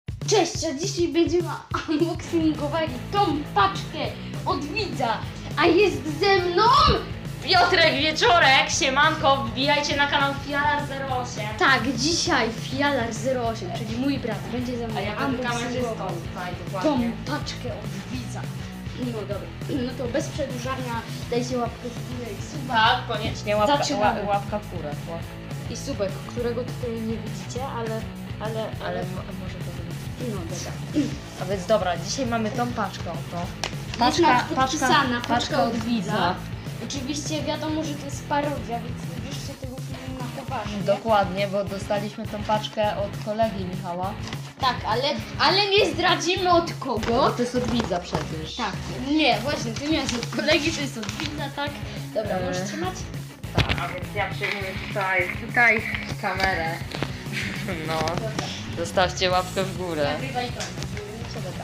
Cześć, a dzisiaj będziemy unboxingowali tą paczkę od widza, a jest ze mną... Piotrek Wieczorek, siemanko, wbijajcie na kanał Fialar08. Tak, dzisiaj Fialar 08, czyli mój brat, będzie ze mną A ja będę kamerzystą unboxingował tutaj, tą dokładnie. paczkę od widza. No dobra, no to bez przedłużania dajcie łapkę w górę i suba. Tak, koniecznie łapka, Zaczynamy. łapka w górę. I subek, którego tutaj nie widzicie, ale Może to być. no dobra. A więc dobra, dzisiaj mamy tą paczkę oto. Paczka podpisana, paczka od widza. Oczywiście wiadomo, że to jest parodia, więc nie bierzcie tego filmu na poważnie. Dokładnie, bo dostaliśmy tą paczkę od kolegi Michała. Tak, ale nie zdradzimy od Bo kogo. to jest od widza przecież. Tak, nie, właśnie, to nie jest od kolegi, to jest od widza, tak? Dobra, możesz trzymać? Tak, a więc ja przyjmuję tutaj kamerę. No, Dobra, zostawcie łapkę w górę. nagrywaj to. Dobra.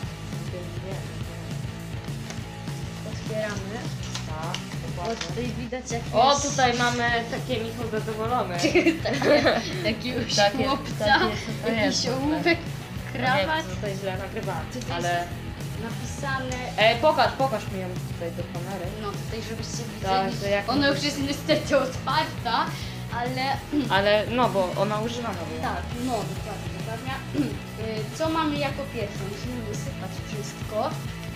Otwieramy. Tak, O, dokładnie. tutaj widać jak O, jest... tutaj mamy takie Michał zadowolony. Jakiegoś Takie- chłopca, to jakiś jest, ołówek, Nie krawat, wiem, tutaj źle nagrywałem, Tutaj ale... napisane... Pokaż mi ją tutaj do kamery. No tutaj, żebyście Tak, widzieli. to jak- Ona już jest niestety otwarta, ale... Ale no, bo ona używana była. Tak, no dokładnie. Co mamy jako pierwsze? Musimy wysypać wszystko.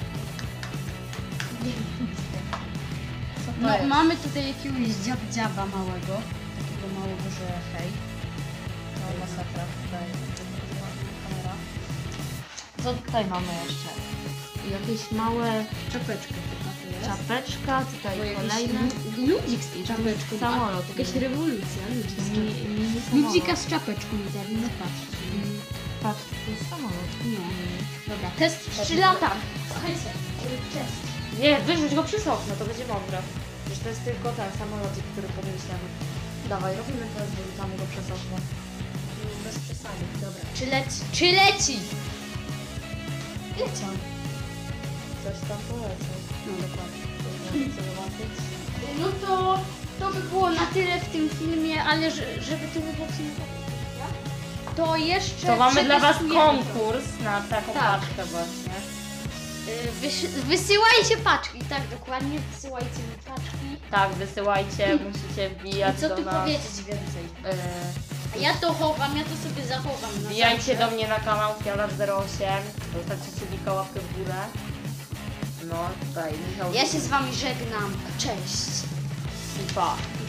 Co to No, jest? mamy tutaj jakiegoś dziaba małego. Takiego małego, że hej. No, masakra tutaj. Kamera. Co tutaj mamy jeszcze? Jakieś małe czapeczki chyba to jest. Czapeczka, tutaj Bo jakiś kolejne. ludzik z tej czapeczką. Samolot. Jakaś rewolucja. Ludzik z czapeczką. Mini Ludzika z czapeczką widzieli, no patrz. Patrz, to jest samolot. Nie. Dobra, test 3 lata. Słuchajcie, test. Nie, wyrzuć go przez okno, to będzie mądre. Przecież to jest tylko ten samolocik, który podnieśliśmy. Dawaj, robimy test, wyrzucamy go przez okno. Bez przesady. Dobra. Czy leci? Czy leci? Leciał. Coś tam polecą. No dokładnie. Chcę zobaczyć. No to by było na tyle w tym filmie, ale żeby to wybocznie nie to jeszcze To mamy dla was przetestujemy to. konkurs na taką Tak. paczkę właśnie. Wysyłajcie paczki, tak dokładnie, wysyłajcie mi paczki. Tak, wysyłajcie, musicie wbijać I co do tu nas. powiedzieć więcej? A ja to chowam, ja to sobie zachowam. Na Wbijajcie zawsze. do mnie na kanał Fialar08, zostawcie subika, łapkę w górę. No, tutaj Michał. Ja się z wami żegnam. Cześć. I pa.